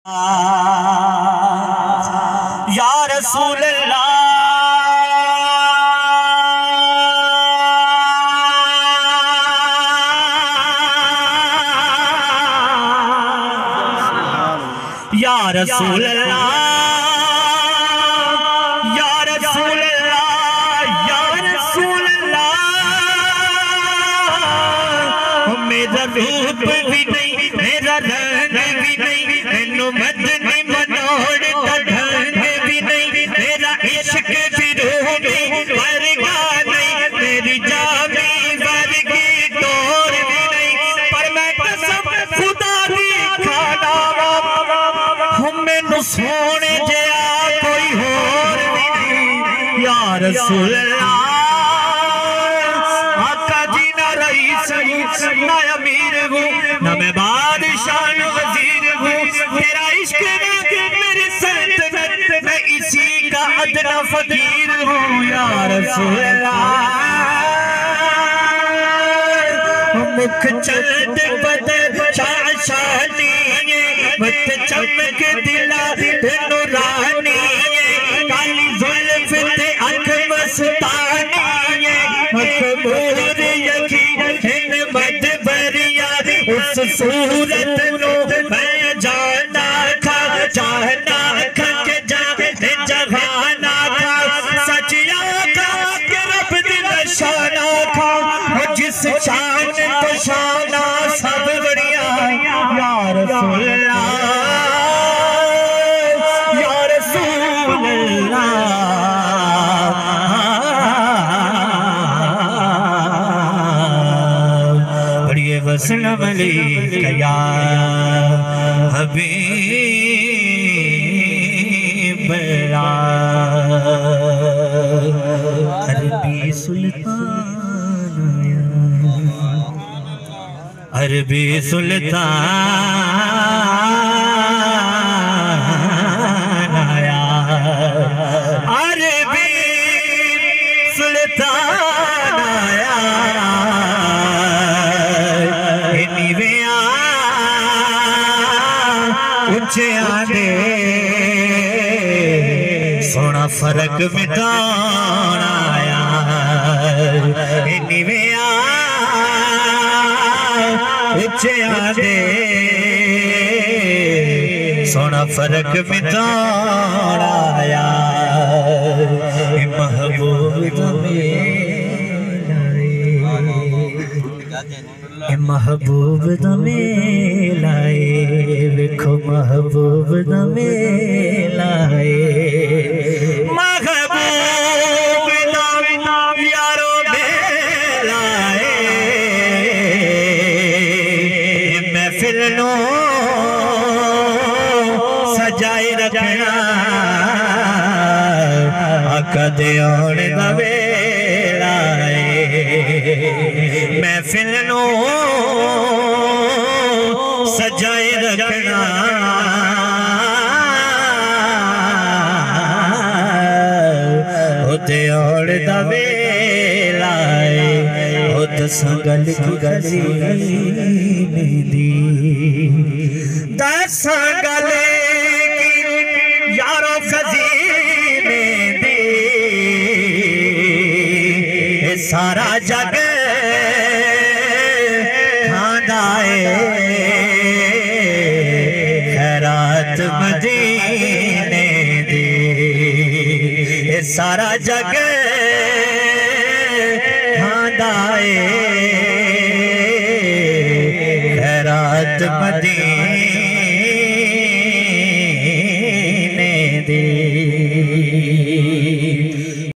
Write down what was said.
या रसूल अल्लाह या रसूल अल्लाह या रसूल अल्लाह या रसूल अल्लाह। मेरा रूप भी नहीं मेरा रंग भी नहीं मैनू मदनी मनोड़ दा ढंग भी नहीं मेरा इश्क भी रूह नहीं वर्गा नहीं मेरी जामी वर्गी डोर भी नहीं पर मैं कसम खुदा दी खाना मैनू सोने जया कोई होर भी नहीं। या रसूल अल्लाह आका जी ना रईस ना अमीर हूँ ना मैं बादशाह ना वजीर हूँ तेरा इश्क मेरी सल्तनत मैं इसी का अदना फकीर हूँ। या रसूल अल्लाह मुख चलते बदल शानी मत चमक दिला तेनू रानी काली जुल्फ ते अख मस्तानी मकबूर यकीन मद बरिया उस सूरत नो मैं जाना खा चाहना खा के जाने जहाना खा सचिया का के रब दी निशाना खा जिस शान तो शाना सब बढ़िया। या रसूल अल्लाह या रसूल अल्लाह बढ़िए वसल्लम अलैका या हबीब अल्लाह। अरबी सुल्तान अरबी सुल्तान आया अरबी सुल्तान आया नीविया ऊंचे आदे सोना फर्क मिटान आया नीविया ऊंचे आदे सोना फर्क मिटान आया महबूब महबूब दमेलाए वेखो महबूब दमेलाए महबूब दम यारो बेलाए महफिल नो सजाए रखना आका दे आने दा वेला महफिल नो सजाए रखना होते और दवेला हो दसा गल की गली दी दसा गल की यारो खजीने दी सारा जग खैरात मदीने दी सारा जग खांदाए खैरात मदीने दी।